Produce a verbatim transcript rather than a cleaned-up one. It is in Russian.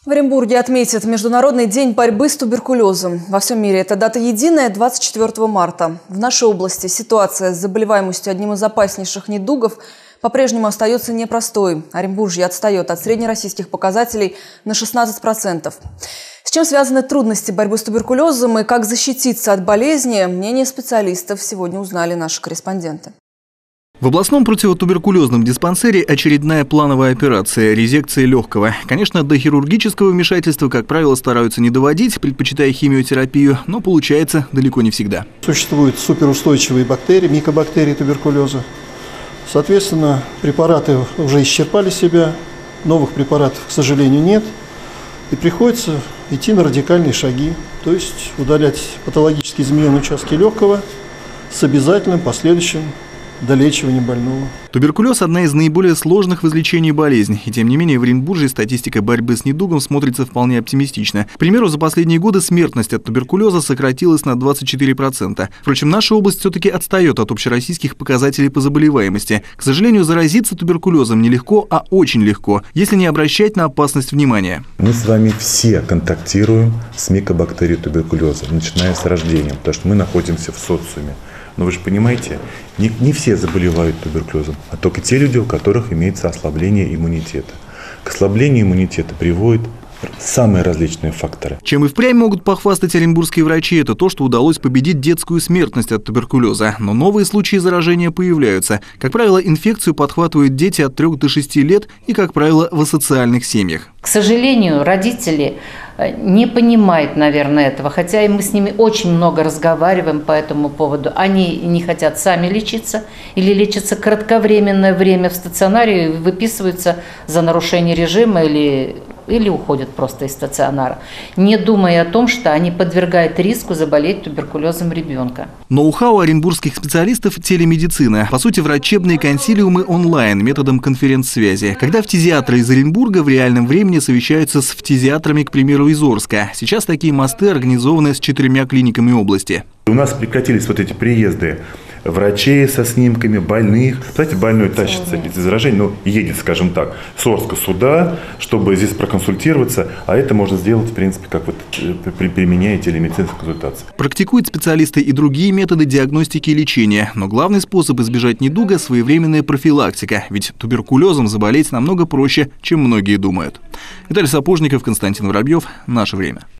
В Оренбурге отметят Международный день борьбы с туберкулезом. Во всем мире эта дата единая – двадцать четвёртого марта. В нашей области ситуация с заболеваемостью одним из опаснейших недугов по-прежнему остается непростой. Оренбуржье отстает от среднероссийских показателей на шестнадцать процентов. С чем связаны трудности борьбы с туберкулезом и как защититься от болезни, мнение специалистов сегодня узнали наши корреспонденты. В областном противотуберкулезном диспансере очередная плановая операция – резекция легкого. Конечно, до хирургического вмешательства, как правило, стараются не доводить, предпочитая химиотерапию, но получается далеко не всегда. Существуют суперустойчивые бактерии, микобактерии туберкулеза. Соответственно, препараты уже исчерпали себя, новых препаратов, к сожалению, нет. И приходится идти на радикальные шаги, то есть удалять патологически измененные участки легкого с обязательным последующим долечивание больного. Туберкулез – одна из наиболее сложных в излечении болезней. И тем не менее в Оренбурге статистика борьбы с недугом смотрится вполне оптимистично. К примеру, за последние годы смертность от туберкулеза сократилась на двадцать четыре процента. Впрочем, наша область все-таки отстает от общероссийских показателей по заболеваемости. К сожалению, заразиться туберкулезом нелегко, а очень легко, если не обращать на опасность внимания. Мы с вами все контактируем с микобактерией туберкулеза, начиная с рождения, потому что мы находимся в социуме. Но вы же понимаете, не, не все заболевают туберкулезом, а только те люди, у которых имеется ослабление иммунитета. К ослаблению иммунитета приводят самые различные факторы. Чем и впрямь могут похвастать оренбургские врачи, это то, что удалось победить детскую смертность от туберкулеза. Но новые случаи заражения появляются. Как правило, инфекцию подхватывают дети от трёх до шести лет и, как правило, в асоциальных семьях. К сожалению, родители не понимают, наверное, этого, хотя и мы с ними очень много разговариваем по этому поводу. Они не хотят сами лечиться или лечатся кратковременное время в стационаре и выписываются за нарушение режима или, или уходят просто из стационара, не думая о том, что они подвергают риску заболеть туберкулезом ребенка. Ноу-хау оренбургских специалистов – телемедицина. По сути, врачебные консилиумы онлайн методом конференц-связи. Когда фтизиатры из Оренбурга в реальном времени совещаются с фтизиатрами, к примеру, из Орска. Сейчас такие мосты организованы с четырьмя клиниками области. У нас прекратились вот эти приезды врачей со снимками, больных. Знаете, больной тащится без заражения, ну, едет, скажем так, с Орска сюда, чтобы здесь проконсультироваться. А это можно сделать, в принципе, как вот применяя телемедицинскую консультацию. Практикуют специалисты и другие методы диагностики и лечения. Но главный способ избежать недуга – своевременная профилактика. Ведь туберкулезом заболеть намного проще, чем многие думают. Виталий Сапожников, Константин Воробьев. Наше время.